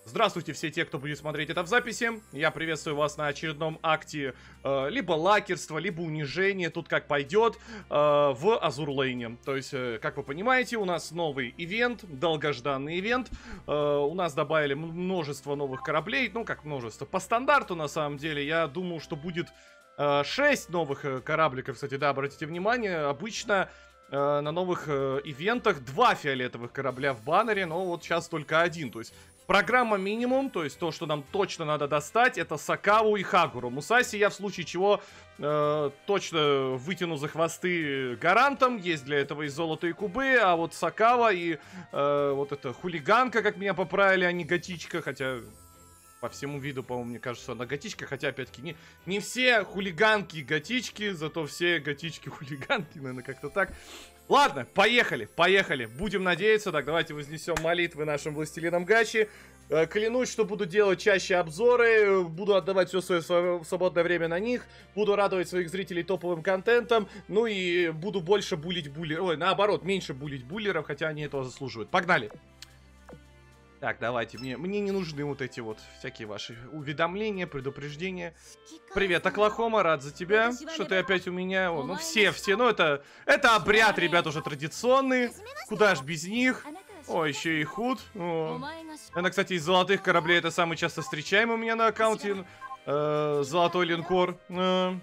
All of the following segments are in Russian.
Здравствуйте все те, кто будет смотреть это в записи. Я приветствую вас на очередном акте либо лакерства, либо унижения, тут как пойдет, в Азур-Лейне. То есть, как вы понимаете, у нас новый ивент, долгожданный ивент. У нас добавили множество новых кораблей, ну как множество, по стандарту на самом деле. Я думаю, что будет 6 новых корабликов, кстати, да, обратите внимание. Обычно на новых ивентах 2 фиолетовых корабля в баннере, но вот сейчас только 1, то есть... Программа минимум, то есть то, что нам точно надо достать, это Сакаву и Хагуру. Мусаси я в случае чего точно вытяну за хвосты гарантом. Есть для этого и золото, и кубы. А вот Сакава и вот эта хулиганка, как меня поправили, а не готичка. Хотя по всему виду, по-моему, мне кажется, она готичка. Хотя, опять-таки, не все хулиганки готички, зато все готички хулиганки, наверное, как-то так. Ладно, поехали, поехали. Будем надеяться. Так, давайте вознесем молитвы нашим властелинам Гачи. Клянусь, что буду делать чаще обзоры. Буду отдавать все свое свободное время на них. Буду радовать своих зрителей топовым контентом. Ну и буду больше булить буллеров. Ой, наоборот, меньше булить буллеров, хотя они этого заслуживают. Погнали. Так, давайте, мне не нужны вот эти вот всякие ваши уведомления, предупреждения. Привет, Оклахома, рад за тебя, что ты опять у меня. О, ну все, ну это обряд, ребят, уже традиционный. Куда ж без них? О, еще и худ. О. Это, кстати, из золотых кораблей это самый часто встречаемый у меня на аккаунте. Золотой линкор. Ну,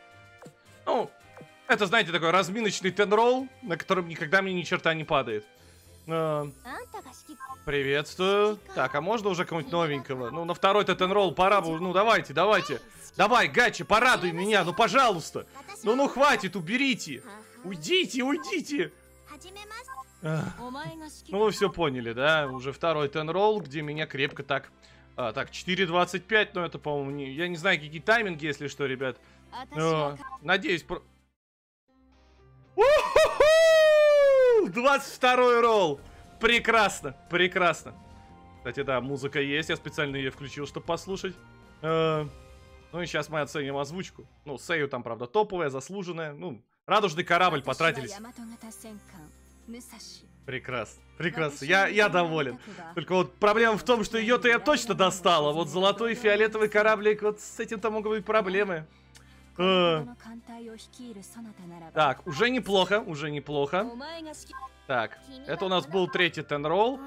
это, знаете, такой разминочный тенролл, на котором никогда мне ни черта не падает. Приветствую. Так, а можно уже кого-нибудь новенького? Ну, на второй-то тенролл пора бы. Ну, давайте. Давай, Гачи, порадуй меня, ну, пожалуйста. Ну, хватит, уберите. Уйдите. Ну, вы все поняли, да? Уже второй тенролл, где меня крепко так... так, 4.25, но это, по-моему, я не знаю, какие тайминги, если что, ребят. Надеюсь, 22-й ролл. Прекрасно. Кстати, да, музыка есть. Я специально ее включил, чтобы послушать. Ну и сейчас мы оценим озвучку. Ну, Сэю там, правда, топовая, заслуженная. Ну, радужный корабль потратились. Прекрасно. Я доволен. Только вот проблема в том, что ее-то я точно достала. Вот золотой и фиолетовый кораблик, вот с этим-то могут быть проблемы. Так, уже неплохо. Так, это у нас был третий тенролл.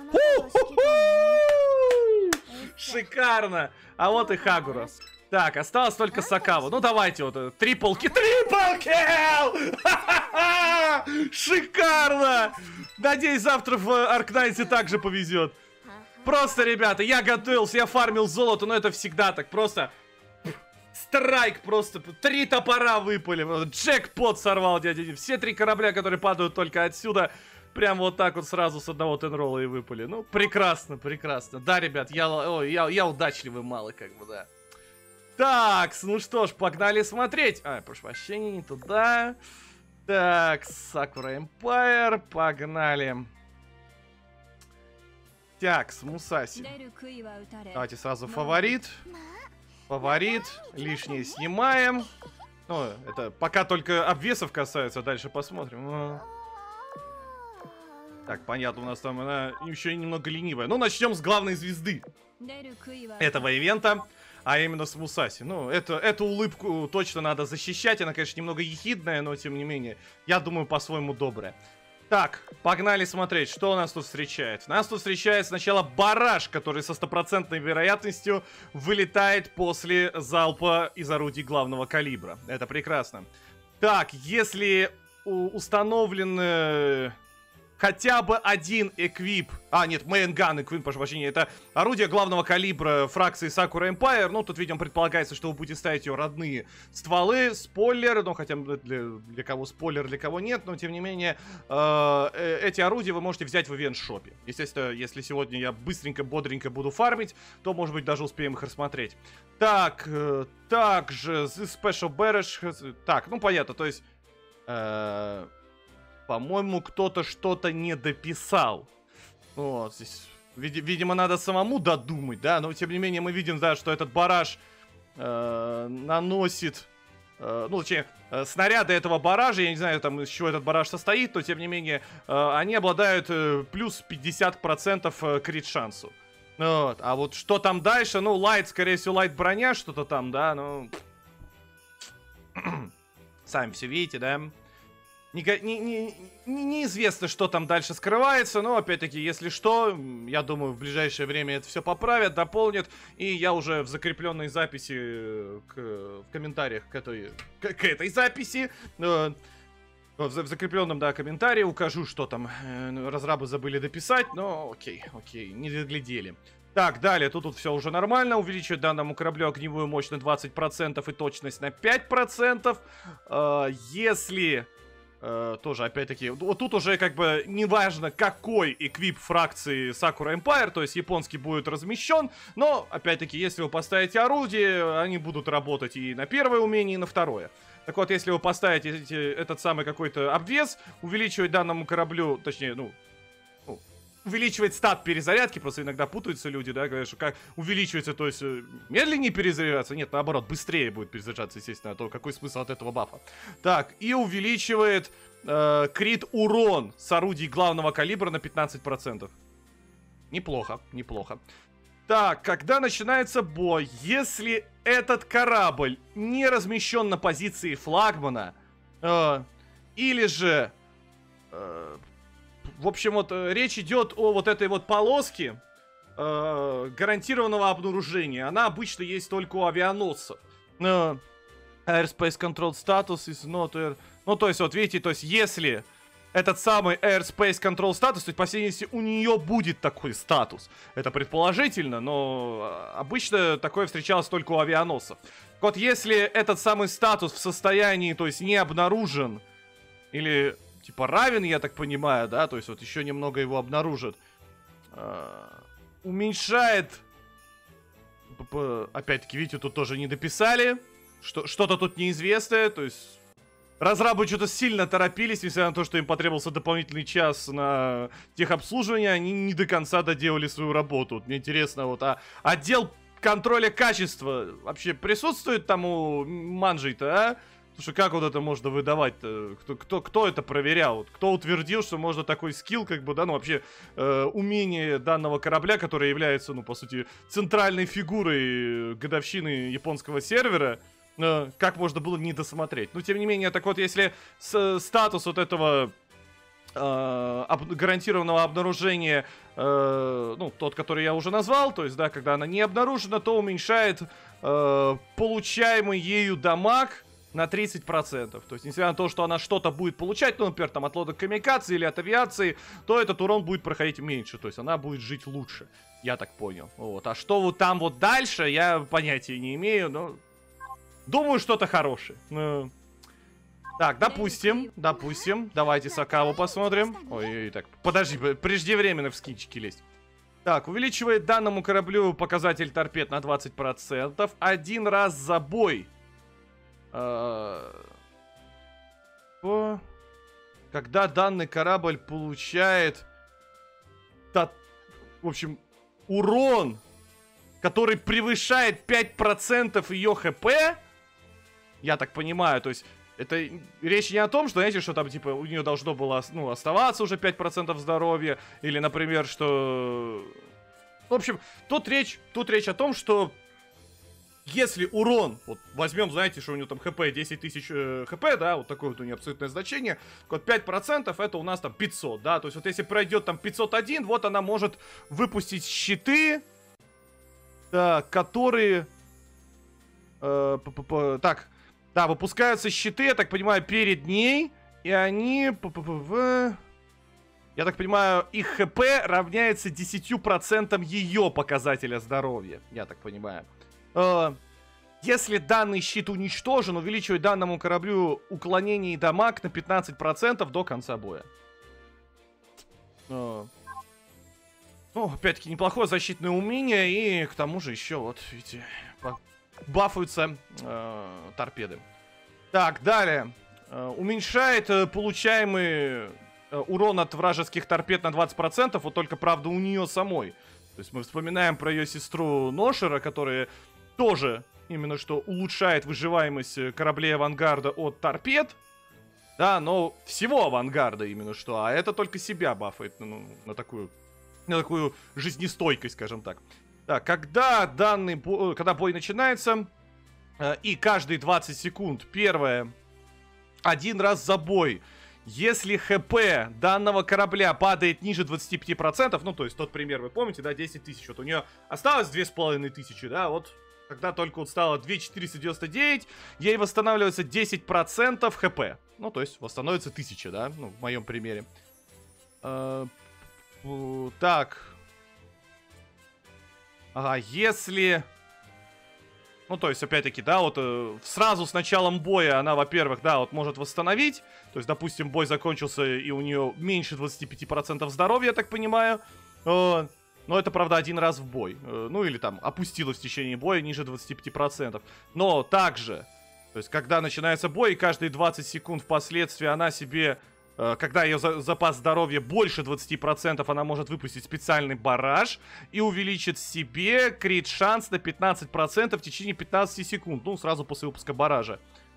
Шикарно. А вот и Хагура. Так, осталось только Сакаву. Ну давайте вот трипл килл. Шикарно. Надеюсь, завтра в Аркнайте также повезет. Просто, ребята, я готовился, я фармил золото, но это всегда так просто... Страйк просто. 3 топора выпали. Джекпот сорвал дядя Дим. Все 3 корабля, которые падают только отсюда, прям вот так вот сразу с одного тенролла и выпали. Ну, прекрасно. Да, ребят, я удачливый малый, как бы, да. Так, ну что ж, погнали смотреть. Прошу прощения, не туда. Так, Sakura Empire, погнали. Так, с Мусаси. Давайте сразу фаворит. Лишнее снимаем. Ну, это пока только обвесов касается, дальше посмотрим. Так, понятно, у нас там она еще немного ленивая. Ну, начнем с главной звезды этого ивента, а именно с Мусаси. Ну, эту улыбку точно надо защищать. Она, конечно, немного ехидная, но тем не менее, я думаю, по-своему добрая. Так, погнали смотреть, что у нас тут встречает. Нас тут встречает сначала бараш, который со стопроцентной вероятностью вылетает после залпа из орудий главного калибра. Это прекрасно. Так, если установлен хотя бы один эквип... нет, мейнган эквип, прошу прощения. Это орудие главного калибра фракции Sakura Empire. Ну, тут, видимо, предполагается, что вы будете ставить ее родные стволы. Спойлер, ну, хотя для кого спойлер, для кого нет. Но, тем не менее, эти орудия вы можете взять в ивент-шопе. Естественно, если сегодня я быстренько, бодренько буду фармить, то, может быть, даже успеем их рассмотреть. Так, также Special Barrage. Так, ну, понятно, то есть... По-моему, кто-то что-то не дописал. Вот, здесь, видимо, надо самому додумать, да, но тем не менее мы видим, да, что этот бараж наносит, ну, точнее, снаряды этого баража, я не знаю, там, из чего этот бараж состоит, но тем не менее они обладают плюс 50% крит шансу. Вот. А вот что там дальше? Ну, лайт, скорее всего, лайт броня, что-то там, да, ну... Сами все видите, да? Неизвестно, что там дальше скрывается, но, опять-таки, если что, я думаю, в ближайшее время это все поправят, дополнят, и я уже в закрепленной записи, в комментариях к этой записи, в закрепленном, да, комментарии укажу, что там разрабы забыли дописать, но окей, не доглядели. Так, далее, тут все уже нормально. Увеличивать данному кораблю огневую мощь на 20% и точность на 5%. Если... тоже, опять-таки, вот тут уже как бы неважно, какой эквип фракции Sakura Empire, то есть японский будет размещен, но, опять-таки, если вы поставите орудие, они будут работать и на первое умение, и на второе. Так вот, если вы поставите этот самый какой-то обвес, увеличивать данному кораблю, точнее, увеличивает стат перезарядки, просто иногда путаются люди, да, говорят, что как увеличивается, то есть медленнее перезаряжаться, нет, наоборот, быстрее будет перезаряжаться, естественно, а то какой смысл от этого бафа. Так, и увеличивает крит урон с орудий главного калибра на 15%. Неплохо, неплохо. Так, когда начинается бой, если этот корабль не размещен на позиции флагмана, или же... в общем, вот речь идет о вот этой вот полоске гарантированного обнаружения. Она обычно есть только у авианосцев. Airspace Control Status is not air... Ну, то есть, вот видите, то есть, если этот самый Airspace Control Status, то есть, по всей видимости, у нее будет такой статус. Это предположительно, но обычно такое встречалось только у авианосцев. Вот если этот самый статус в состоянии, то есть, не обнаружен, или... типа равен, я так понимаю, да, то есть вот еще немного его обнаружат. Уменьшает... Опять-таки, видите, тут тоже не дописали. Что-то тут неизвестное, то есть... Разрабы что-то сильно торопились, несмотря на то, что им потребовался дополнительный час на техобслуживание, они не до конца доделали свою работу. Мне интересно, вот, а отдел контроля качества вообще присутствует там у Манджей-то, а? Слушай, как вот это можно выдавать-то? Кто это проверял? Кто утвердил, что можно такой скилл, как бы, да, ну, вообще, умение данного корабля, который является, ну, по сути, центральной фигурой годовщины японского сервера, как можно было не досмотреть? Но, тем не менее, так вот, если статус вот этого гарантированного обнаружения, ну, тот, который я уже назвал, то есть, да, когда она не обнаружена, то уменьшает получаемый ею дамаг на 30%. То есть, несмотря на то, что она что-то будет получать, ну, например, там, от лодок камикадзе или от авиации, то этот урон будет проходить меньше. То есть, она будет жить лучше. Я так понял. Вот. А что вот там вот дальше, я понятия не имею, но... Думаю, что-то хорошее. Так, допустим. Давайте Сакаву посмотрим. Ой, так, подожди, преждевременно в скинчики лезть. Так, увеличивает данному кораблю показатель торпед на 20%. Один раз за бой. Когда данный корабль получает, в общем, урон, который превышает 5% ее хп, я так понимаю, то есть это речь не о том, что, знаете, что там, типа, у нее должно было, ну, оставаться уже 5% здоровья, или, например, что... В общем, тут речь о том, что если урон, вот возьмем, знаете, что у него там хп 10 тысяч хп, да, вот такое вот у нее абсолютное значение, вот 5% это у нас там 500, да, то есть вот если пройдет там 501, вот она может выпустить щиты, да, которые, так, да, выпускаются щиты, я так понимаю, перед ней, и они, я так понимаю, их хп равняется 10% ее показателя здоровья, я так понимаю. Если данный щит уничтожен, увеличивает данному кораблю уклонение и дамаг на 15% до конца боя. Ну, опять-таки, неплохое защитное умение, и к тому же еще, вот, видите, бафаются торпеды. Так, далее. Уменьшает получаемый урон от вражеских торпед на 20%, вот только, правда, у нее самой. То есть мы вспоминаем про ее сестру Ношера, которая тоже именно что улучшает выживаемость кораблей авангарда от торпед. Да, но всего авангарда именно что. А это только себя бафает, ну, на такую на такую жизнестойкость, скажем так. Так, когда когда бой начинается, и каждые 20 секунд, первое, один раз за бой, если ХП данного корабля падает ниже 25%, ну, то есть тот пример, вы помните, да, 10 тысяч, вот у нее осталось 2500, да, вот, когда только вот стало 2499, ей восстанавливается 10% ХП, ну, то есть восстановится 1000, да, ну, в моем примере. Так. Ага, если... Ну, то есть, опять-таки, да, вот сразу с началом боя она, во-первых, да, вот может восстановить. То есть, допустим, бой закончился, и у нее меньше 25% здоровья, я так понимаю. Но это, правда, один раз в бой. Ну, или там опустилась в течение боя ниже 25%. Но также, то есть, когда начинается бой, и каждые 20 секунд впоследствии она себе... Когда ее запас здоровья больше 20%, она может выпустить специальный барраж и увеличит себе крит-шанс на 15% в течение 15 секунд. Ну, сразу после выпуска барража.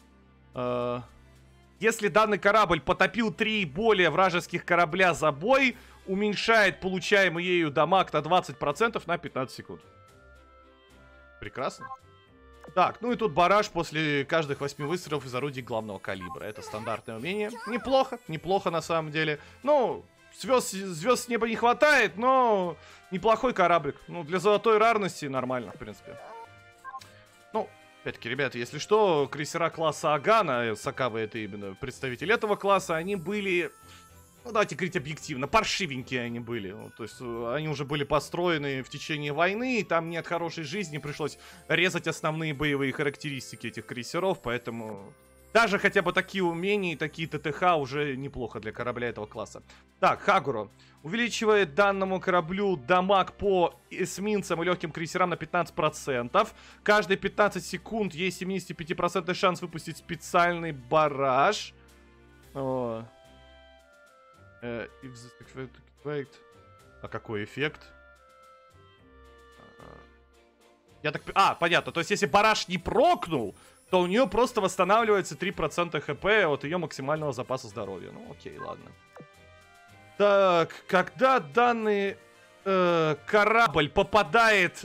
Если данный корабль потопил 3 и более вражеских корабля за бой, уменьшает получаемый ею дамаг на 20% на 15 секунд. Прекрасно. Так, ну и тут барраж после каждых 8 выстрелов из орудий главного калибра. Это стандартное умение. Неплохо, неплохо на самом деле. Ну, звезд с неба не хватает, но неплохой кораблик. Ну, для золотой рарности нормально, в принципе. Ну, опять-таки, ребята, если что, крейсера класса Агана, Сакавы это именно представитель этого класса, они были... Ну, давайте говорить объективно, паршивенькие они были. Ну, то есть, они уже были построены в течение войны, и там не от хорошей жизни пришлось резать основные боевые характеристики этих крейсеров, поэтому... Даже хотя бы такие умения и такие ТТХ уже неплохо для корабля этого класса. Так, Хагуро. Увеличивает данному кораблю дамаг по эсминцам и легким крейсерам на 15%. Каждые 15 секунд есть 75% шанс выпустить специальный барраж. О. А какой эффект? Я так... понятно. То есть, если бараш не прокнул, то у нее просто восстанавливается 3% хп от ее максимального запаса здоровья. Ну, окей, ладно. Так, когда данный корабль попадает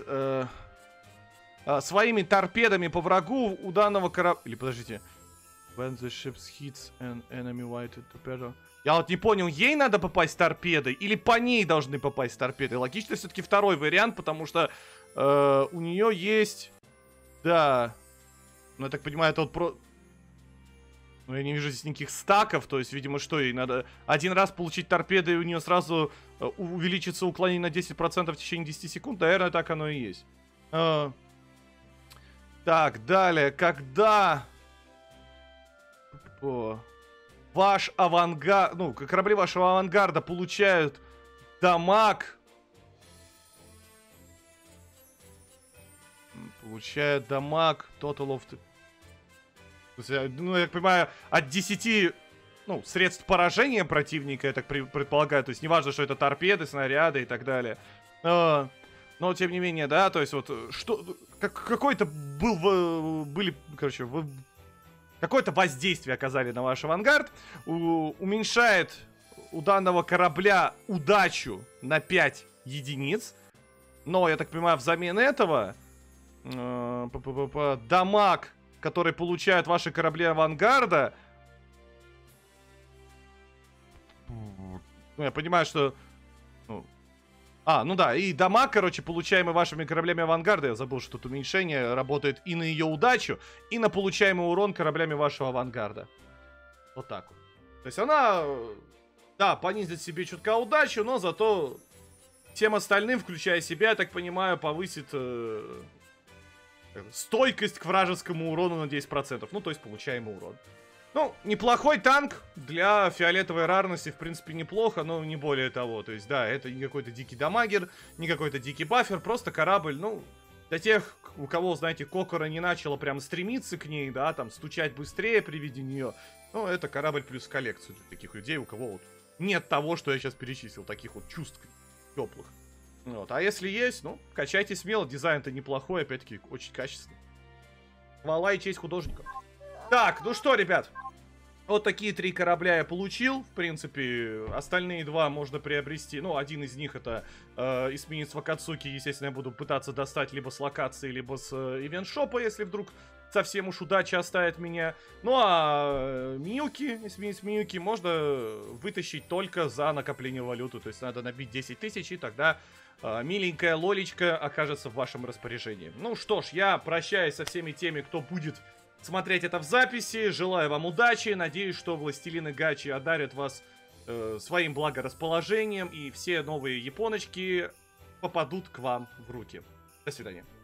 своими торпедами по врагу, у данного корабля... Или, подождите. When the ship hits an enemy white torpedo... Я вот не понял, ей надо попасть торпедой или по ней должны попасть торпедой? Логично все-таки второй вариант, потому что у нее есть... Да. Ну, я так понимаю, это вот про... Ну, я не вижу здесь никаких стаков, то есть, видимо, что ей надо... Один раз получить торпеды, и у нее сразу увеличится уклонение на 10% в течение 10 секунд. Наверное, так оно и есть. Так, далее. Когда... Ваш авангард... Ну, корабли вашего авангарда получают дамаг. Получает дамаг. Total of... Ну, я так понимаю, от 10... Ну, средств поражения противника, я так предполагаю. То есть, неважно, что это торпеды, снаряды и так далее. Но, тем не менее, да, то есть, вот... Что... Какой-то были... Короче, какое-то воздействие оказали на ваш авангард. Уменьшает у данного корабля удачу на 5 единиц. Но, я так понимаю, взамен этого дамаг, который получают ваши корабли авангарда... Ну, я понимаю, что... Ну да, и дамаг, короче, получаемый вашими кораблями авангарда, я забыл, что тут уменьшение работает и на ее удачу, и на получаемый урон кораблями вашего авангарда. Вот так вот. То есть она, да, понизит себе чутка удачу, но зато всем остальным, включая себя, я так понимаю, повысит стойкость к вражескому урону на 10%. Ну, то есть получаемый урон. Ну, неплохой танк для фиолетовой рарности, в принципе, неплохо, но не более того. То есть, да, это не какой-то дикий дамагер, не какой-то дикий бафер, просто корабль, ну, для тех, у кого, знаете, Кокора не начала прям стремиться к ней, да, там, стучать быстрее при виде нее, ну, это корабль плюс коллекцию для таких людей, у кого вот нет того, что я сейчас перечислил, таких вот чувств теплых. Вот, а если есть, ну, качайте смело, дизайн-то неплохой, опять-таки, очень качественный. Хвала и честь художникам. Так, ну что, ребят, Вот такие 3 корабля я получил. В принципе, остальные 2 можно приобрести. Ну, один из них это эсминец Вакацуки. Естественно, я буду пытаться достать либо с локации, либо с ивент-шопа, если вдруг совсем уж удача оставит меня. Ну, а Миюки, эсминец Миюки, можно вытащить только за накопление валюты. То есть надо набить 10 тысяч, и тогда миленькая лолечка окажется в вашем распоряжении. Ну что ж, я прощаюсь со всеми теми, кто будет смотреть это в записи. Желаю вам удачи. Надеюсь, что властелины Гачи одарят вас своим благорасположением. И все новые японочки попадут к вам в руки. До свидания.